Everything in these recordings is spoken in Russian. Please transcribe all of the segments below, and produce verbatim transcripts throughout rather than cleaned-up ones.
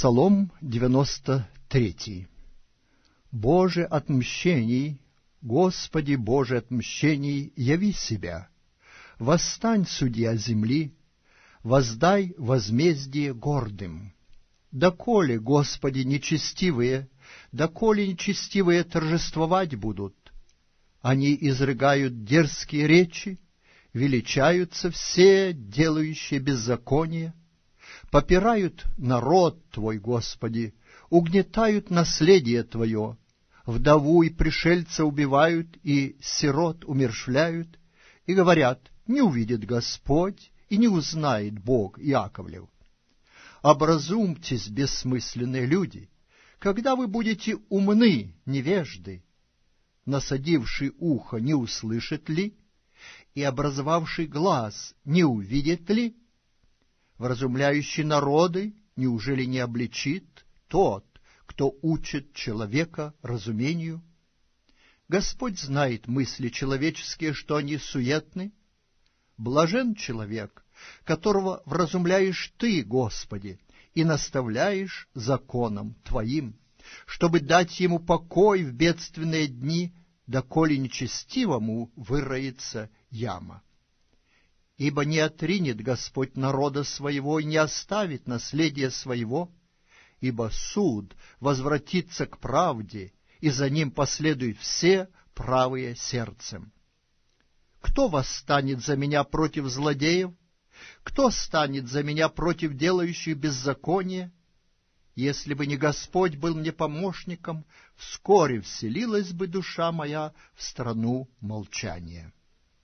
Псалом девяносто третий. Боже отмщений, Господи Боже отмщений, яви себя. Восстань, судья земли, воздай возмездие гордым. Доколе, Господи, нечестивые, доколе нечестивые торжествовать будут? Они изрыгают дерзкие речи, величаются все, делающие беззаконие, попирают народ Твой, Господи, угнетают наследие Твое, вдову и пришельца убивают и сирот умерщвляют, и говорят: не увидит Господь и не узнает Бог Иаковлев. Образумьтесь, бессмысленные люди, когда вы будете умны, невежды. Насадивший ухо не услышит ли, и образовавший глаз не увидит ли? Вразумляющий народы неужели не обличит тот, кто учит человека разумению? Господь знает мысли человеческие, что они суетны. Блажен человек, которого вразумляешь Ты, Господи, и наставляешь законом Твоим, чтобы дать ему покой в бедственные дни, доколе нечестивому выроется яма. Ибо не отринет Господь народа своего и не оставит наследия своего, ибо суд возвратится к правде, и за ним последуют все правые сердцем. Кто восстанет за меня против злодеев? Кто станет за меня против делающих беззаконие? Если бы не Господь был мне помощником, вскоре вселилась бы душа моя в страну молчания.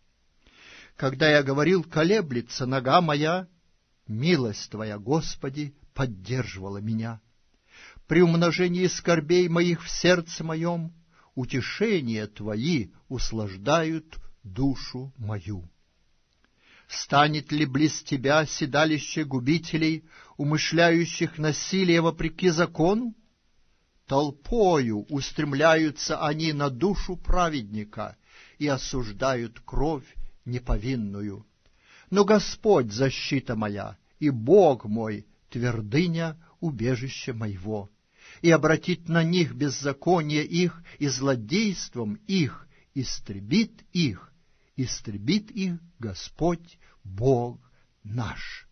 Когда я говорил: колеблется нога моя, милость Твоя, Господи, поддерживала меня. При умножении скорбей моих в сердце моем утешения Твои услаждают душу мою. Станет ли близ Тебя седалище губителей, умышляющих насилие вопреки закону? Толпою устремляются они на душу праведника и осуждают кровь неповинную. Но Господь — защита моя, и Бог мой — твердыня убежища моего, и обратит на них беззаконие их, и злодейством их истребит их, истребит их Господь Бог наш.